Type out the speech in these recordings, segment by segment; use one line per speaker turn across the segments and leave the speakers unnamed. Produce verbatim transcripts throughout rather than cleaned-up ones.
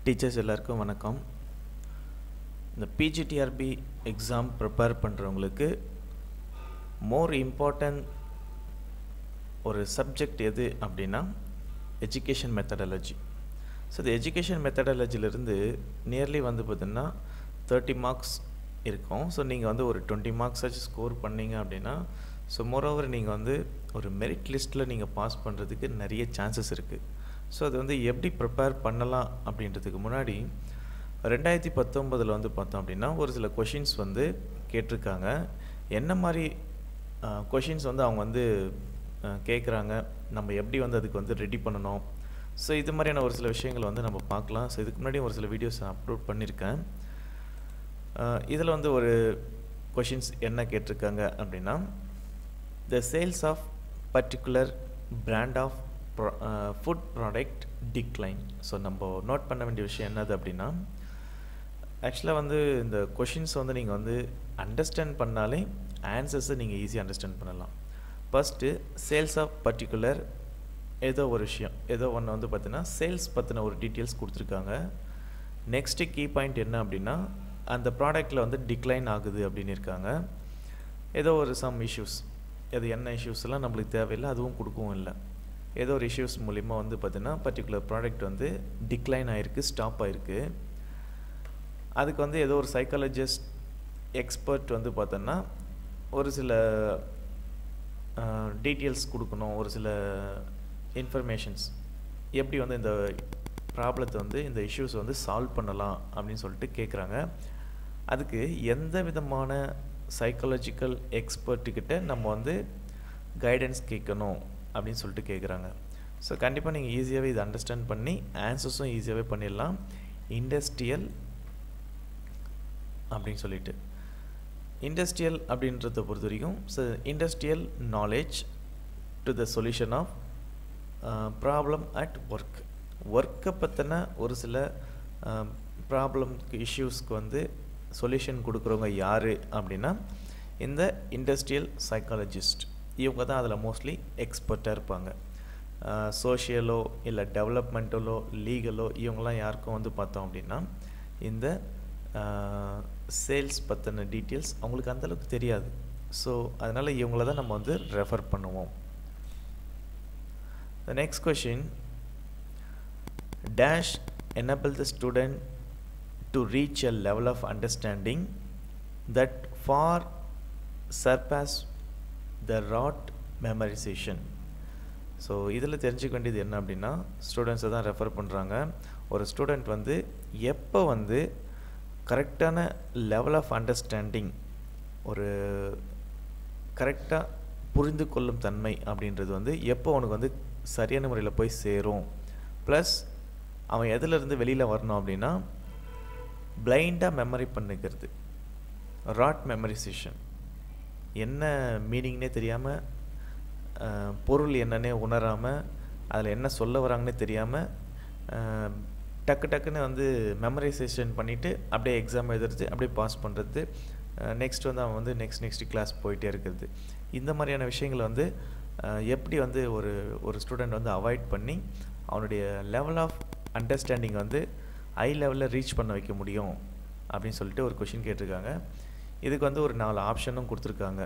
Teachers எல்லாருக்கும் வணக்கம். இந்த பிஜிடிஆர்பி எக்ஸாம் ப்ரிப்பேர் பண்ணுறவங்களுக்கு மோர் இம்பார்ட்டன்ட் ஒரு சப்ஜெக்ட் எது அப்படின்னா எஜுகேஷன் மெத்தடாலஜி. ஸோ இந்த எஜுகேஷன் மெத்தடாலஜிலிருந்து நியர்லி வந்து பார்த்திங்கன்னா தேர்ட்டி மார்க்ஸ் இருக்கும். ஸோ நீங்கள் வந்து ஒரு டுவெண்ட்டி மார்க்ஸ் ஆச்சு ஸ்கோர் பண்ணிங்க அப்படின்னா ஸோ மோரோவர் நீங்கள் வந்து ஒரு மெரிட் லிஸ்ட்டில் நீங்கள் பாஸ் பண்ணுறதுக்கு நிறைய சான்சஸ் இருக்குது. ஸோ அது வந்து எப்படி ப்ரிப்பேர் பண்ணலாம் அப்படின்றதுக்கு முன்னாடி ரெண்டாயிரத்தி பத்தொம்பதில் வந்து பார்த்தோம் அப்படின்னா ஒரு சில கொஷின்ஸ் வந்து கேட்டிருக்காங்க. என்ன மாதிரி கொஷின்ஸ் வந்து அவங்க வந்து கேட்குறாங்க, நம்ம எப்படி வந்து அதுக்கு வந்து ரெடி பண்ணணும், ஸோ இது மாதிரியான ஒரு சில விஷயங்களை வந்து நம்ம பார்க்கலாம். ஸோ இதுக்கு முன்னாடி ஒரு சில வீடியோஸ் அப்லோட் பண்ணியிருக்கேன். இதில் வந்து ஒரு கொஷின்ஸ் என்ன கேட்டிருக்காங்க அப்படின்னா, the sales of particular brand of food product decline. So நம்ம நோட் பண்ண வேண்டிய விஷயம் என்னது அப்படின்னா, ஆக்சுவலாக வந்து இந்த கொஷின்ஸ் வந்து நீங்கள் வந்து அண்டர்ஸ்டாண்ட் பண்ணாலே ஆன்சர்ஸை நீங்கள் ஈஸியாக அண்டர்ஸ்டாண்ட் பண்ணலாம். ஃபஸ்ட்டு சேல்ஸ் ஆஃப் பர்டிகுலர் ஏதோ ஒரு விஷயம், ஏதோ ஒன்று வந்து பார்த்தீங்கன்னா சேல்ஸ் பற்றின ஒரு டீட்டெயில்ஸ் கொடுத்துருக்காங்க. நெக்ஸ்ட்டு கீ பாயிண்ட் என்ன அப்படின்னா, அந்த ப்ராடக்டில் வந்து டிக்ளைன் ஆகுது அப்படின்னு இருக்காங்க. ஏதோ ஒரு சம் இஷ்யூஸ், அது என்ன இஷ்யூஸ்லாம் நம்மளுக்கு தேவையில்லை, அதுவும் கொடுக்கவும் இல்லை. ஏதோ ஒரு இஷ்யூஸ் மூலிமா வந்து பார்த்திங்கன்னா பர்டிகுலர் ப்ராடக்ட் வந்து டிக்ளைன் ஆகிருக்கு, ஸ்டாப் ஆகிருக்கு. அதுக்கு வந்து ஏதோ ஒரு சைக்காலஜிஸ்ட் எக்ஸ்பர்ட் வந்து பார்த்தோன்னா ஒரு சில டீட்டெயில்ஸ் கொடுக்கணும், ஒரு சில இன்ஃபர்மேஷன்ஸ் எப்படி வந்து இந்த ப்ராப்ளத்தை வந்து இந்த இஷ்யூஸ் வந்து சால்வ் பண்ணலாம் அப்படின்னு சொல்லிட்டு கேட்குறாங்க. அதுக்கு எந்த விதமான சைக்காலஜிக்கல் எக்ஸ்பர்ட்டுக்கிட்ட நம்ம வந்து கைடன்ஸ் கேட்கணும் அப்படின்னு சொல்லிட்டு கேட்குறாங்க. ஸோ கண்டிப்பாக நீங்கள் ஈஸியாகவே இதை அண்டர்ஸ்டாண்ட் பண்ணி ஆன்சர்ஸும் ஈஸியாகவே பண்ணிடலாம். இண்டஸ்ட்ரியல் அப்படின்னு சொல்லிட்டு இண்டஸ்ட்ரியல் அப்படின்றத பொறுத்த வரைக்கும் so industrial knowledge to the solution of problem at work. ஒர்க்கை பற்றின ஒரு சில ப்ராப்ளம்க்கு இஷ்யூஸ்க்கு வந்து சொல்யூஷன் கொடுக்குறவங்க யார் அப்படின்னா இந்த இண்டஸ்ட்ரியல் சைக்காலஜிஸ்ட். இவங்க தான் அதில் மோஸ்ட்லி எக்ஸ்பர்ட்டாக இருப்பாங்க. சோஷியலோ இல்லை டெவலப்மெண்டலோ லீகலோ இவங்கெல்லாம் யாருக்கும் வந்து பார்த்தோம் அப்படின்னா இந்த சேல்ஸ் பற்றின டீட்டெயில்ஸ் அவங்களுக்கு அந்தளவுக்கு தெரியாது. ஸோ அதனால் இவங்கள தான் நம்ம வந்து ரெஃபர் பண்ணுவோம். The next question, dash enable the student to reach a level of understanding that far surpass the rote memorization. So இதில் தெரிஞ்சுக்க வேண்டியது என்ன அப்படின்னா, ஸ்டூடெண்ட்ஸை தான் ரெஃபர் பண்ணுறாங்க. ஒரு ஸ்டூடெண்ட் வந்து எப்போ வந்து கரெக்டான லெவல் ஆஃப் அண்டர்ஸ்டாண்டிங், ஒரு கரெக்டாக புரிந்து கொள்ளும் தன்மை அப்படின்றது வந்து எப்போ அவனுக்கு வந்து சரியான முறையில் போய் சேரும், ப்ளஸ் அவன் எதிலிருந்து வெளியில் வரணும் அப்படின்னா பிளைண்டாக மெமரி பண்ணிக்கிறது, ராட் மெமரைசேஷன், என்ன மீனிங்னே தெரியாமல், பொருள் என்னன்னே உணராமல், அதில் என்ன சொல்ல வராங்கன்னே தெரியாமல் டக்கு டக்குன்னு வந்து மெமரைசேஷன் பண்ணிவிட்டு அப்படியே எக்ஸாம் எழுதுறது, அப்படியே பாஸ் பண்ணுறது, நெக்ஸ்ட் வந்து அவன் வந்து நெக்ஸ்ட் நெக்ஸ்ட் கிளாஸ் போயிட்டே இருக்கிறது. இந்த மாதிரியான விஷயங்களை வந்து எப்படி வந்து ஒரு ஒரு ஸ்டூடெண்ட் வந்து அவாய்ட் பண்ணி அவனுடைய லெவல் ஆஃப் அண்டர்ஸ்டாண்டிங் வந்து ஹை லெவலில் ரீச் பண்ண வைக்க முடியும் அப்படின்னு சொல்லிட்டு ஒரு கொஷின் கேட்டிருக்காங்க. இதுக்கு வந்து ஒரு நாலு ஆப்ஷனும் கொடுத்துருக்காங்க.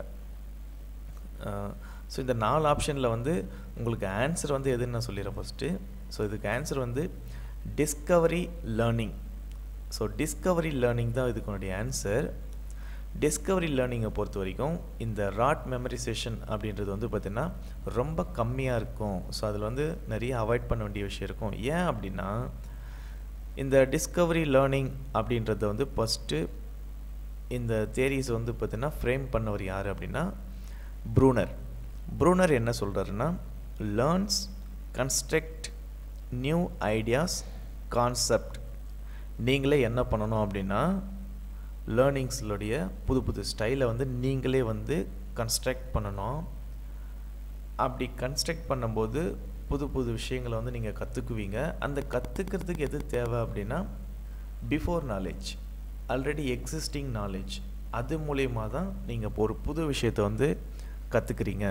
ஸோ இந்த நாலு ஆப்ஷனில் வந்து உங்களுக்கு ஆன்சர் வந்து எதுன்னு நான் சொல்லிடுறேன் ஃபஸ்ட்டு. ஸோ இதுக்கு ஆன்சர் வந்து discovery learning. So discovery learning தான் இதுக்குனுடைய ஆன்சர். டிஸ்கவரி லேர்னிங்கை பொறுத்த வரைக்கும் இந்த ராட் மெமரைசேஷன் அப்படின்றது வந்து பார்த்திங்கன்னா ரொம்ப கம்மியாக இருக்கும். ஸோ அதில் வந்து நிறைய அவாய்ட் பண்ண வேண்டிய விஷயம் இருக்கும். ஏன் அப்படின்னா இந்த டிஸ்கவரி லேர்னிங் அப்படின்றத வந்து ஃபஸ்ட்டு இந்த தியரிஸ் வந்து பார்த்திங்கன்னா ஃப்ரேம் பண்ணவர் யார் அப்படின்னா ப்ரூனர். ப்ரூனர் என்ன சொல்கிறாருன்னா, learns construct new ideas concept. நீங்களே என்ன பண்ணணும் அப்படின்னா லேர்னிங்ஸ்லுடைய புது புது ஸ்டைலை வந்து நீங்களே வந்து கன்ஸ்ட்ரக்ட் பண்ணணும். அப்படி கன்ஸ்ட்ரக்ட் பண்ணும்போது புது புது விஷயங்களை வந்து நீங்கள் கற்றுக்குவீங்க. அந்த கற்றுக்கிறதுக்கு எது தேவை அப்படின்னா before knowledge, already existing knowledge, அது மூலயமா தான் நீங்கள் இப்போ ஒரு புது விஷயத்தை வந்து கற்றுக்குறீங்க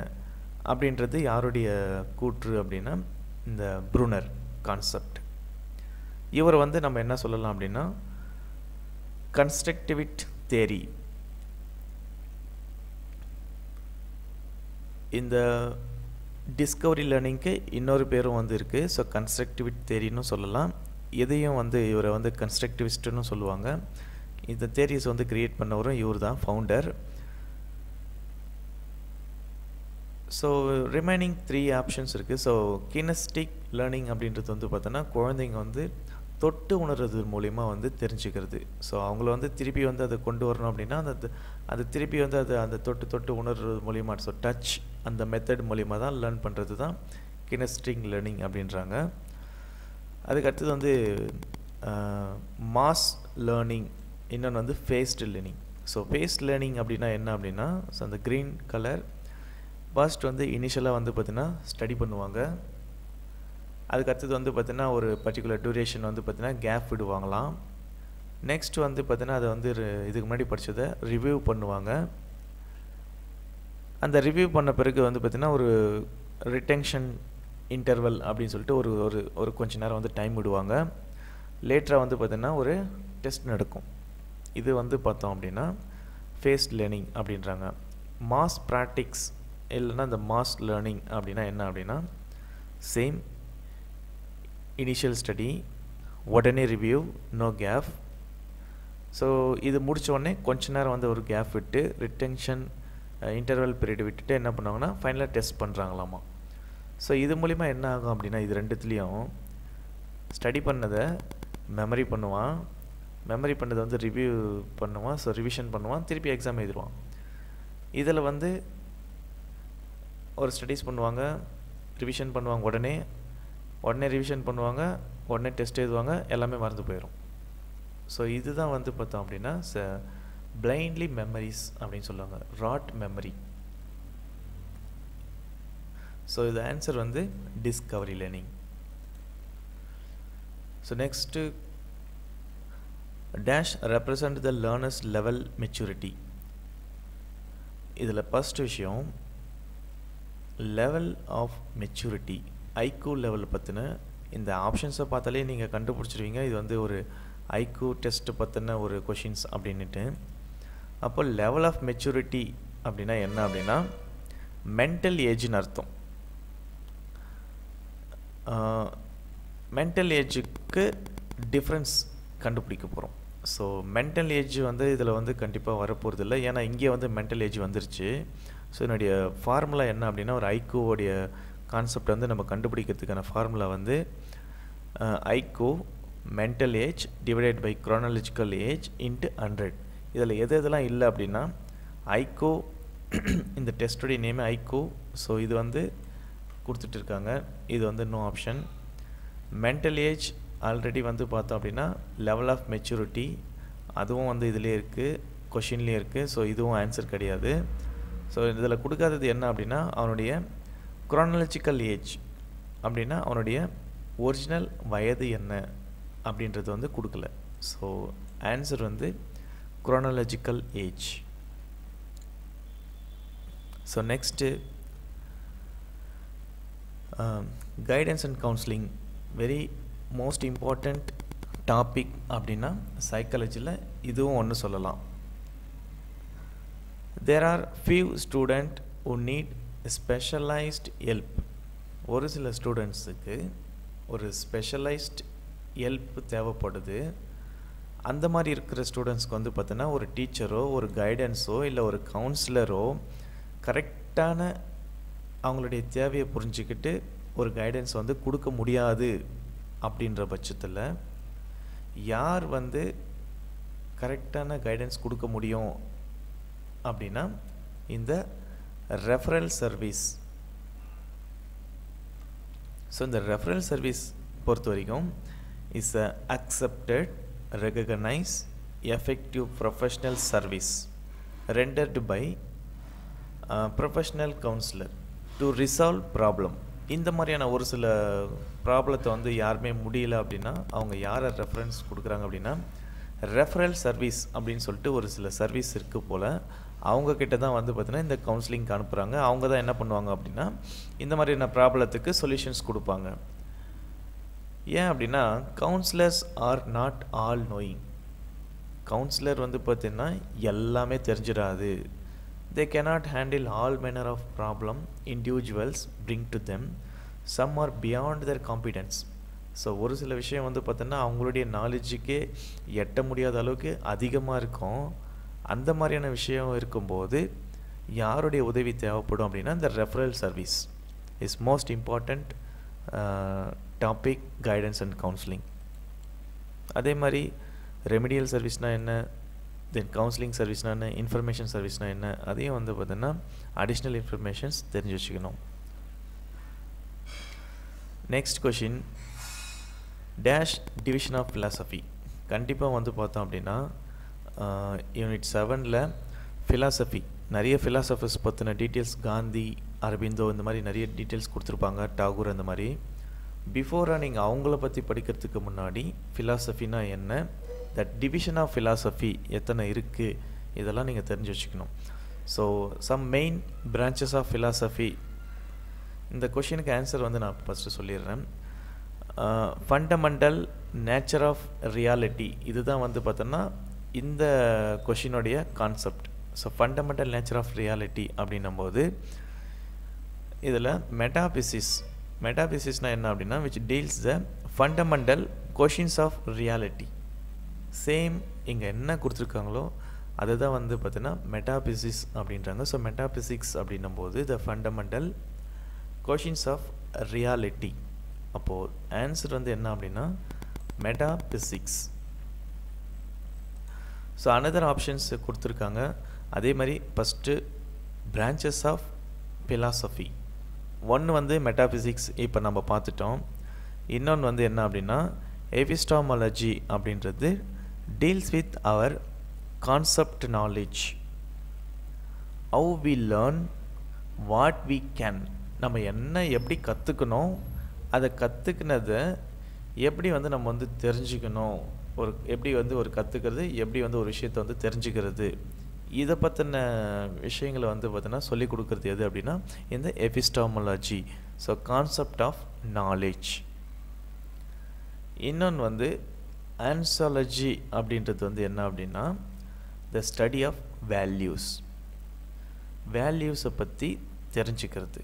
அப்படின்றது யாருடைய கூற்று அப்படின்னா இந்த ப்ரூனர் கான்செப்ட். இவர் வந்து நம்ம என்ன சொல்லலாம் அப்படின்னா கன்ஸ்ட்ரக்டிவிட் தேரி. இந்த டிஸ்கவரி லேர்னிங்க்கு இன்னொரு பேரும் வந்து இருக்குது. ஸோ கன்ஸ்ட்ரக்டிவிட் தேரின்னு சொல்லலாம். இதையும் வந்து இவரை வந்து கன்ஸ்ட்ரக்டிவிஸ்ட்டுன்னு சொல்லுவாங்க. இந்த தேரிஸ் வந்து கிரியேட் பண்ணவரும் இவர் தான் founder. So remaining three options இருக்குது. ஸோ கினஸ்டிக் லேர்னிங் அப்படின்றது வந்து பார்த்தோன்னா குழந்தைங்க வந்து தொட்டு உணர்றது மூலிமா வந்து தெரிஞ்சுக்கிறது. ஸோ அவங்கள வந்து திருப்பி வந்து அதை கொண்டு வரணும் அப்படின்னா அந்த அது திருப்பி வந்து அது அந்த தொட்டு தொட்டு உணர்றது மூலிமா, ஸோ டச் அந்த மெத்தட் மூலிமா தான் லேர்ன் பண்ணுறது தான் கினஸ்டிக் லேர்னிங் அப்படின்றாங்க. அதுக்கு அடுத்தது வந்து மாஸ் லேர்னிங், இன்னொன்று வந்து spaced learning. So spaced learning அப்படின்னா என்ன அப்படின்னா, ஸோ அந்த க்ரீன் கலர் ஃபர்ஸ்ட் வந்து இனிஷியலாக வந்து பார்த்திங்கன்னா ஸ்டடி பண்ணுவாங்க. அதுக்கு அடுத்தது வந்து பார்த்திங்கன்னா ஒரு பர்டிகுலர் டியூரேஷன் வந்து பார்த்திங்கன்னா கேப் விடுவாங்களாம். நெக்ஸ்ட் வந்து பார்த்திங்கன்னா அதை வந்து இதுக்கு முன்னாடி படித்ததை ரிவ்யூ பண்ணுவாங்க. அந்த ரிவ்யூ பண்ண பிறகு வந்து பார்த்திங்கன்னா ஒரு ரிட்டென்ஷன் இன்டர்வல் அப்படின்னு சொல்லிட்டு ஒரு ஒரு ஒரு கொஞ்ச நேரம் வந்து டைம் விடுவாங்க. லேட்டராக வந்து பார்த்திங்கன்னா ஒரு டெஸ்ட் நடக்கும். இது வந்து பார்த்தோம் அப்படின்னா ஃபேஸ்ட் லேர்னிங் அப்படின்றாங்க. மாஸ் ப்ராக்டிக்ஸ் இல்லைன்னா இந்த மாஸ் லேர்னிங் அப்படின்னா என்ன அப்படின்னா சேம் இனிஷியல் ஸ்டடி, உடனே ரிவ்யூ, நோ கேப். ஸோ இது முடித்த உடனே கொஞ்ச நேரம் வந்து ஒரு கேப் விட்டு ரிட்டென்ஷன் இன்டர்வல் பீரியட் விட்டுட்டு என்ன பண்ணுவாங்கன்னா ஃபைனலாக டெஸ்ட் பண்ணுறாங்களாமா. ஸோ இது மூலிமா என்ன ஆகும் அப்படின்னா இது ரெண்டுத்துலேயும் ஸ்டடி பண்ணதை மெமரி பண்ணுவான், மெமரி பண்ணதை வந்து ரிவ்யூ பண்ணுவான், ஸோ ரிவிஷன் பண்ணுவான், திருப்பி எக்ஸாம் எழுதிடுவான். இதில் வந்து ஒரு ஸ்டடீஸ் பண்ணுவாங்க, ரிவிஷன் பண்ணுவாங்க, உடனே உடனே ரிவிஷன் பண்ணுவாங்க, உடனே டெஸ்ட் எழுதுவாங்க, எல்லாமே மறந்து போயிடும். ஸோ இதுதான் வந்து பார்த்தோம் அப்படின்னா ச பிளைண்ட்லி மெமரிஸ் அப்படின்னு சொல்லுவாங்க, ராட் மெமரி. ஸோ இது ஆன்சர் வந்து discovery learning. So next dash represent the learners level maturity. இதில் ஃபஸ்ட் விஷயம் level of maturity, IQ level பற்றின இந்த ஆப்ஷன்ஸை பார்த்தாலே நீங்கள் கண்டுபிடிச்சிருவீங்க இது வந்து ஒரு ஐக்யூ டெஸ்ட்டு பற்றின ஒரு கொஷின்ஸ் அப்படின்ட்டு. அப்போ லெவல் ஆஃப் மெச்சூரிட்டி அப்படின்னா என்ன அப்படின்னா மென்டல் ஏஜ்னு அர்த்தம். மென்டல் ஏஜுக்கு டிஃப்ரென்ஸ் கண்டுபிடிக்க போகிறோம். ஸோ மென்டல் ஏஜ் வந்து இதில் வந்து கண்டிப்பாக வரப்போகிறது இல்லை, ஏன்னா இங்கே வந்து மென்டல் ஏஜ் வந்துருச்சு. ஸோ என்னுடைய ஃபார்முலா என்ன அப்படின்னா ஒரு ஐக்யூவோடைய கான்செப்ட் வந்து நம்ம கண்டுபிடிக்கிறதுக்கான ஃபார்முலா வந்து IQ mental age divided by chronological age into hundred. இதில் எது எதெல்லாம் இல்லை அப்படின்னா ஐக்யூ, இந்த டெஸ்ட்டுடைய நேம் ஐக்யூ, ஸோ இது வந்து கொடுத்துட்டு இருக்காங்க, இது வந்து no option. Mental age already வந்து பார்த்தோம் அப்படின்னா லெவல் ஆஃப் மெச்சூரிட்டி, அதுவும் வந்து இதிலே இருக்குது, கொஷின்லேயே இருக்குது, ஸோ இதுவும் ஆன்சர் கிடையாது. ஸோ இதில் கொடுக்காதது என்ன அப்படின்னா அவனுடைய குரோனாலஜிக்கல் ஏஜ் அப்படின்னா அவனுடைய ஒரிஜினல் வயது என்ன அப்படின்றது வந்து கொடுக்கல. ஸோ ஆன்சர் வந்து chronological age. So next guidance and counselling, very most important topic அப்படின்னா சைக்காலஜியில் இதுவும் ஒன்று சொல்லலாம். There are few students who need specialized help. ஒரு சில ஸ்டூடெண்ட்ஸுக்கு ஒரு ஸ்பெஷலைஸ்ட் ஹெல்ப் தேவைப்படுது. அந்த மாதிரி இருக்கிற ஸ்டூடெண்ட்ஸ்க்கு வந்து பார்த்தோன்னா ஒரு டீச்சரோ ஒரு கைடன்ஸோ இல்லை ஒரு கவுன்சிலரோ கரெக்டான அவங்களுடைய தேவையை புரிஞ்சுக்கிட்டு ஒரு கைடன்ஸ் வந்து கொடுக்க முடியாது. அப்படின்ற பட்சத்தில் யார் வந்து கரெக்டான கைடன்ஸ் கொடுக்க முடியும் அப்படின்னா இந்த ரெஃபரல் சர்வீஸ். ஸோ இந்த ரெஃபரல் சர்வீஸ் பொறுத்த வரைக்கும் is a accepted, recognise, effective professional service rendered by professional counsellor to resolve problem. இந்த மாதிரியான ஒரு சில ப்ராப்ளத்தை வந்து யாருமே முடியல அப்படின்னா அவங்க யாரை ரெஃபரன்ஸ் கொடுக்குறாங்க அப்படின்னா ரெஃபரல் சர்வீஸ் அப்படின்னு சொல்லிட்டு ஒரு சில சர்வீஸ் இருக்குது போல், அவங்கக்கிட்ட தான் வந்து பார்த்திங்கன்னா இந்த கவுன்சிலிங்க்கு அனுப்புகிறாங்க. அவங்க தான் என்ன பண்ணுவாங்க அப்படின்னா இந்த மாதிரியான ப்ராப்ளத்துக்கு சொல்யூஷன்ஸ் கொடுப்பாங்க. ஏன் அப்படின்னா counsellors are not all knowing. Counsellor வந்து பார்த்தீங்கன்னா எல்லாமே தெரிஞ்சிடாது. They cannot handle all manner of problem individuals bring to them. Some are beyond their competence. So ஒரு சில விஷயம் வந்து பார்த்தோன்னா அவங்களுடைய நாலேஜுக்கே எட்ட முடியாத அளவுக்கு அதிகமாக இருக்கும். அந்த மாதிரியான விஷயம் இருக்கும்போது யாருடைய உதவி தேவைப்படும் அப்படின்னா இந்த referral service is most important topic guidance and counselling. அதே மாதிரி ரெமிடியல் சர்வீஸ்னால் என்ன, தென் கவுன்சிலிங் சர்வீஸ்னால் என்ன, இன்ஃபர்மேஷன் சர்வீஸ்னால் என்ன, அதையும் வந்து பார்த்தீங்கன்னா அடிஷ்னல் இன்ஃபர்மேஷன்ஸ் தெரிஞ்சு வச்சுக்கணும். Next question, dash division of philosophy. கண்டிப்பாக வந்து பார்த்தோம் அப்படின்னா யூனிட் செவனில் ஃபிலாசபி நிறைய ஃபிலாசபர்ஸ் பற்றின டீட்டெயில்ஸ், காந்தி, அரபிந்தோ இந்த மாதிரி நிறைய டீட்டெயில்ஸ் கொடுத்துருப்பாங்க, டாகூர் அந்த மாதிரி. பிஃபோராக நீங்கள் அவங்கள பற்றி படிக்கிறதுக்கு முன்னாடி ஃபிலாசபினா என்ன, தட் டிவிஷன் ஆஃப் ஃபிலாசபி எத்தனை இருக்குது, இதெல்லாம் நீங்கள் தெரிஞ்சு வச்சுக்கணும். So some main branches of philosophy. இந்த கொஷினுக்கு ஆன்சர் வந்து நான் ஃபஸ்ட்டு சொல்லிடுறேன். ஃபண்டமெண்டல் நேச்சர் ஆஃப் ரியாலிட்டி, இதுதான் வந்து பார்த்தோன்னா இந்த கொஷினுடைய concept. So fundamental nature of reality அப்படின்னும்போது இதில் மெட்டாபிசிஸ், மெட்டாபிசிஸ்னால் என்ன அப்படின்னா which deals the fundamental questions of reality. Same இங்கே என்ன கொடுத்துருக்காங்களோ அதுதான் வந்து பார்த்தீங்கன்னா மெட்டாபிசிஸ் அப்படின்றாங்க. ஸோ மெட்டாபிசிக்ஸ் அப்படின்னும்போது the fundamental questions of reality. அப்போது ஆன்சர் வந்து என்ன அப்படின்னா மெட்டாபிசிக்ஸ். ஸோ அனதர் ஆப்ஷன்ஸ் கொடுத்துருக்காங்க. அதே மாதிரி ஃபஸ்ட்டு பிரான்ச்சஸ் ஆஃப் ஃபிலாசபி. ஒன்று வந்து மெட்டாபிசிக்ஸ் இப்போ நம்ம பார்த்துட்டோம். இன்னொன்று வந்து என்ன அப்படின்னா எபிஸ்டாமாலஜி அப்படின்றது deals with our concept knowledge, how we learn, what we can. நம்ம என்ன எப்படி கற்றுக்கணும், அதை கற்றுக்கினதை எப்படி வந்து நம்ம வந்து தெரிஞ்சுக்கணும், ஒரு எப்படி வந்து ஒரு கற்றுக்கிறது, எப்படி வந்து ஒரு விஷயத்தை வந்து தெரிஞ்சுக்கிறது, இதை பற்றின விஷயங்களை வந்து பார்த்தீங்கன்னா சொல்லிக் கொடுக்குறது எது அப்படின்னா இந்த epistemology. So concept of knowledge. இன்னொன்று வந்து ஆன்சாலஜி அப்படின்றது வந்து என்ன அப்படின்னா த ஸ்டடி ஆஃப் வேல்யூஸ், வேல்யூஸை பற்றி தெரிஞ்சுக்கிறது.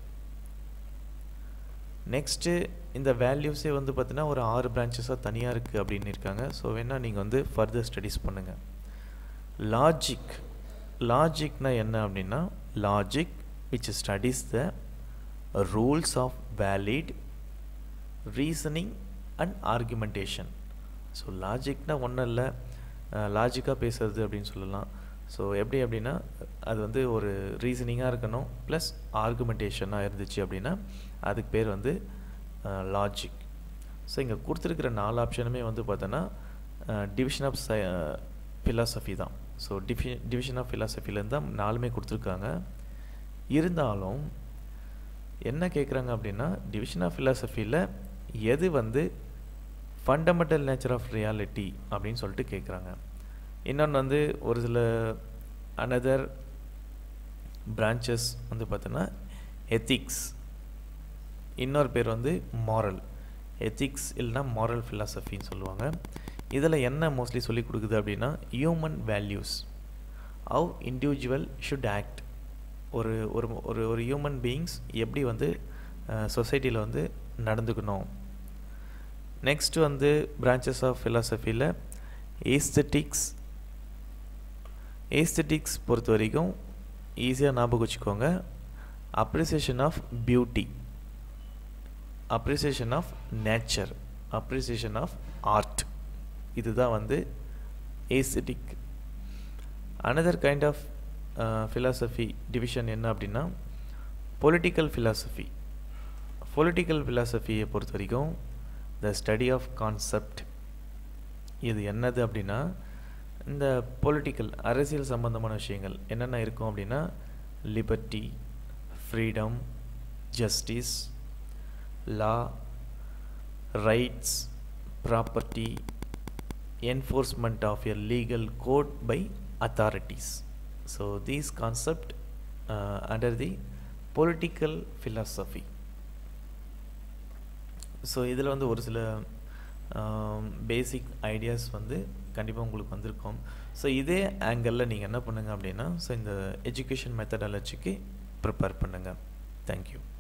நெக்ஸ்ட்டு இந்த வேல்யூஸே வந்து பார்த்தீங்கன்னா ஒரு ஆறு பிரான்ச்சஸாக தனியாக இருக்குது அப்படின்னு இருக்காங்க. ஸோ வேணால் நீங்கள் வந்து ஃபர்தர் ஸ்டடீஸ் பண்ணுங்கள். லாஜிக், லாஜிக்னா என்ன அப்படின்னா logic which studies the rules of valid reasoning and argumentation. So லாஜிக்னா ஒன்றும் இல்லை, லாஜிக்காக பேசுறது அப்படின்னு சொல்லலாம். ஸோ எப்படி அப்படின்னா அது வந்து ஒரு ரீசனிங்காக இருக்கணும் ப்ளஸ் ஆர்குமெண்டேஷனாக இருந்துச்சு அப்படின்னா அதுக்கு பேர் வந்து லாஜிக். ஸோ இங்கே கொடுத்துருக்கிற நாலு ஆப்ஷனுமே வந்து பார்த்தோன்னா டிவிஷன் ஆஃப் சை ஃபிலாசபி தான். ஸோ டிவி டிவிஷன் ஆஃப் ஃபிலாசபிலேருந்து தான் நாலுமே கொடுத்துருக்காங்க. இருந்தாலும் என்ன கேட்குறாங்க அப்படின்னா டிவிஷன் ஆஃப் ஃபிலாசபியில் எது வந்து ஃபண்டமெண்டல் நேச்சர் ஆஃப் ரியாலிட்டி அப்படின்னு சொல்லிட்டு கேட்குறாங்க. இன்னொன்று வந்து ஒரு சில அனதர் பிரான்ச்சஸ் வந்து பார்த்தோன்னா எத்திக்ஸ், இன்னொரு பேர் வந்து மாரல். எத்திக்ஸ் இல்லைனா மாரல் ஃபிலாசபின்னு சொல்லுவாங்க. இதில் என்ன மோஸ்ட்லி சொல்லி கொடுக்குது அப்படின்னா human values, how individual should act. ஒரு ஒரு ஒரு ஒரு ஹியூமன் பீயிங்ஸ் எப்படி வந்து சொசைட்டியில் வந்து நடந்துக்கணும். நெக்ஸ்ட் வந்து பிரான்ச்சஸ் ஆஃப் ஃபிலாசபியில் ஏஸ்தட்டிக்ஸ். ஏஸ்தட்டிக்ஸ் பொறுத்த வரைக்கும் ஈஸியாக ஞாபகம் வச்சுக்கோங்க, appreciation of beauty, appreciation of nature, appreciation of art. இதுதான் வந்து aesthetic. Another kind of philosophy division என்ன அப்படின்னா பொலிட்டிக்கல் ஃபிலாசபி. பொலிட்டிக்கல் ஃபிலாசபியை பொறுத்த வரைக்கும் த ஸ்டடி ஆஃப் கான்செப்ட். இது என்னது அப்படின்னா இந்த பொலிட்டிக்கல் அரசியல் சம்பந்தமான விஷயங்கள் என்னென்ன இருக்கும் அப்படின்னா liberty, freedom, justice, law, rights, property, enforcement of a legal code by authorities. So these concept uh, under the political philosophy. So இதில் வந்து ஒரு சில பேசிக் ஐடியாஸ் வந்து கண்டிப்பாக உங்களுக்கு வந்திருக்கும். ஸோ இதே ஆங்கிளில் நீங்கள் என்ன பண்ணுங்கள் அப்படின்னா, ஸோ இந்த எஜுகேஷன் மெத்தடாலஜிக்கு ப்ரிப்பேர் பண்ணுங்கள். தேங்க்யூ.